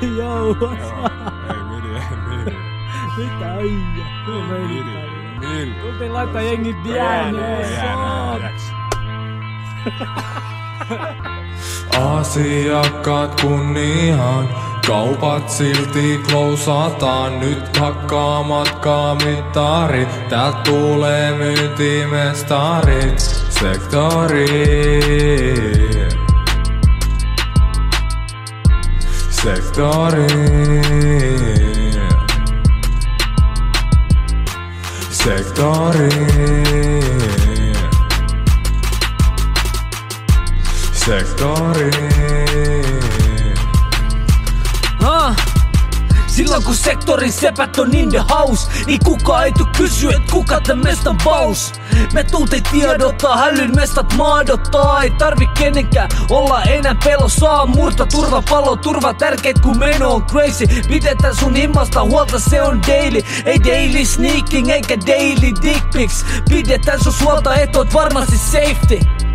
Joo, Ei midi. mitä äijä? Hyvä meininki. Tultiin laittaa jengi biäneen. Asiakkaat kunniaan, kaupat silti klousataan. Nyt hakkaa matkaamittarit, täältä tulee myyntimestarit. Sektori. Sektori. Sektori. Sektori. Silloin kun sektorin sepät on in the house, niin kuka ei tuu kysyä, et kuka tän mestan boss. Me tultiin tiedottaa, hällyn mestat maadottaa. Ei tarvi kenenkään olla enää pelossa. Murta, turva, palo, turva tärkeit kun meno on crazy. Pidetään sun himmasta huolta, se on daily. Ei daily sneaking eikä daily dick pics. Pidetään sun huolta, et oot varmasti safety.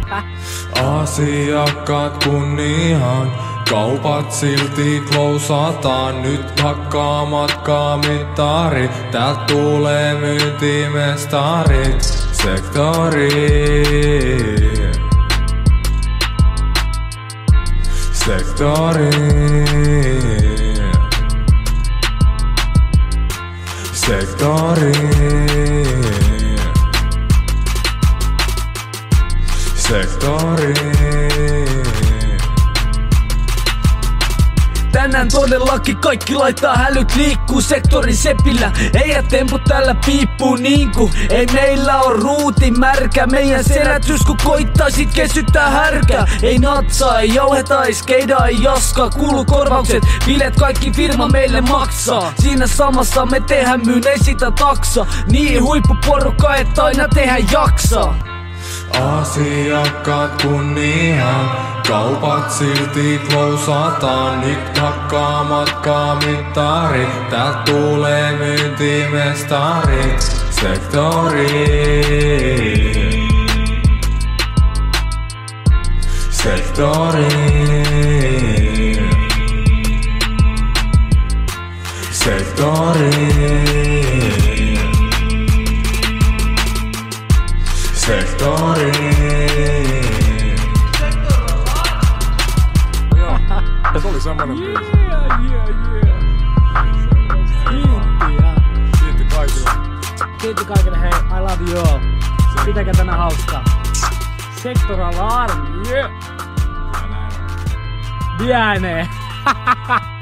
Asiakkaat kunniaan, kaupat silti klousataan. Nyt hakkaa matkaamittarit, täältä tulee myyntimestarit. Sektori. Sektori. Sektori. Sektori. Tänään todellakin kaikki laittaa hälyt liikkuu sektorin sepillä. Ei temput täällä piippuu niinku. Ei meillä on ruuti märkä. Meidän selätys kun koittaisit kesyttää härkää. Ei natsaa, ei jauheta, ei skeidaa, ei jaskaa. Kuulu korvaukset, bilet kaikki firma meille maksaa. Siinä samassa me tehdään myyn, ei sitä taksa. Niin huippuporukka, että aina tehdä jaksaa. Asiakkaat kunniaan, kaupat silti klousataan. Nyt hakkaa matkaamittarit, täältä tulee myyntimestarit. Sektori. Sektori. Sektori. Sektori. Se oli semmonen biisi. Kiitti kaikille. Kiitti kaikille, hei, I love you all. Pitäkää tänään hauskaa. Sektor Alarm, yeah! Biäneen.